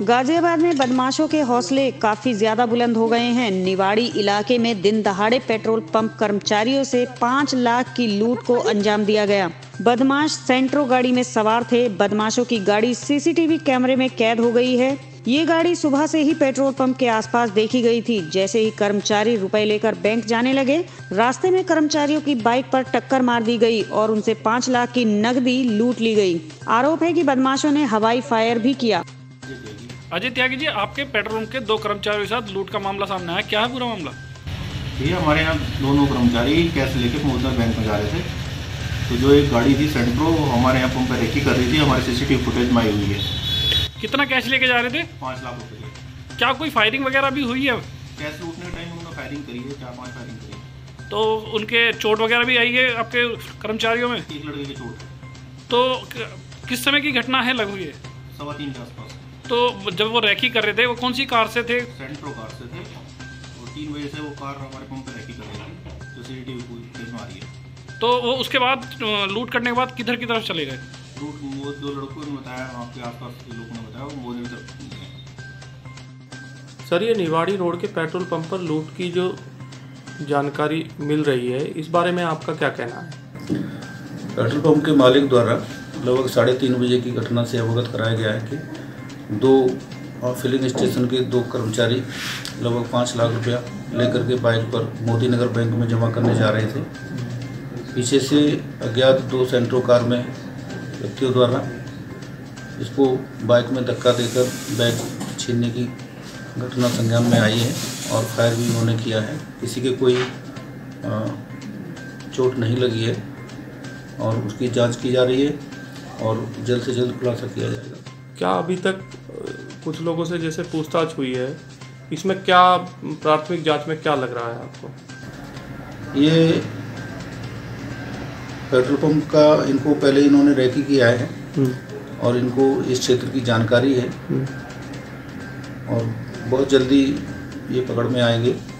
गाजियाबाद में बदमाशों के हौसले काफी ज्यादा बुलंद हो गए हैं। निवाड़ी इलाके में दिन दहाड़े पेट्रोल पंप कर्मचारियों से 5 लाख की लूट को अंजाम दिया गया। बदमाश सेंट्रो गाड़ी में सवार थे। बदमाशों की गाड़ी सीसीटीवी कैमरे में कैद हो गई है। ये गाड़ी सुबह से ही पेट्रोल पंप के आसपास देखी गई थी। जैसे ही कर्मचारी रुपए लेकर बैंक जाने लगे, रास्ते में कर्मचारियों की बाइक पर टक्कर मार दी गई और उनसे 5 लाख की नकदी लूट ली गई। आरोप है कि बदमाशों ने हवाई फायर भी किया। अजय त्यागी जी, आपके पेट्रोल पंप के 2 कर्मचारियों के साथ लूट का मामला सामने आया, क्या है पूरा मामला? ये हमारे यहाँ दोनों कर्मचारी कैश लेके मोहद्दर बैंक में जा रहे थे, तो जो एक गाड़ी थी सेंट्रो हमारे यहाँ पंप पर रेकी कर रही थी। हमारे सीसीटीवी फुटेज में आई हुई है। कितना कैश लेके जा रहे थे? 5 लाख रुपये। क्या कोई फायरिंग वगैरह भी हुई है? कैश लूटने के टाइम उन्होंने फायरिंग करी है, 4-5 फायरिंग करी है। तो उनके चोट वगैरह भी आई है आपके कर्मचारियों में? एक लड़के की चोट। तो किस समय की घटना है लगभग ये? 3:15 के आसपास। तो जब वो रैकी कर रहे थे, वो कौन सी कार से थे? सेंट्रो कार से थे और 3 बजे से वो कार हमारे पंप पर रेकी कर रही थी, जो सीसीटीवी फुटेज में आ रही है। तो वो उसके बाद लूट करने के बाद किधर की तरफ चले गए? लूट वो 2 लड़कों ने बताया, आपके आसपास के लोगों ने बताया, वो मोदी तरफ। सर, ये निवाड़ी रोड के पेट्रोल पंप पर लूट की जो जानकारी मिल रही है, इस बारे में आपका क्या कहना है? पेट्रोल पंप के मालिक द्वारा लगभग 3:30 बजे की घटना से अवगत कराया गया है कि 2 फिलिंग स्टेशन के 2 कर्मचारी लगभग 5 लाख रुपया लेकर के बाइक पर मोदी नगर बैंक में जमा करने जा रहे थे। पीछे से अज्ञात 2 सेंट्रो कार में व्यक्तियों द्वारा इसको बाइक में धक्का देकर बैग छीनने की घटना संज्ञान में आई है और फायर भी उन्होंने किया है। किसी के कोई चोट नहीं लगी है और उसकी जांच की जा रही है और जल्द से जल्द खुलासा किया जाएगा। क्या अभी तक कुछ लोगों से जैसे पूछताछ हुई है, इसमें क्या प्राथमिक जांच में क्या लग रहा है आपको? ये पेट्रोल पंप का इनको पहले इन्होंने रेकी किया है और इनको इस क्षेत्र की जानकारी है और बहुत जल्दी ये पकड़ में आएंगे।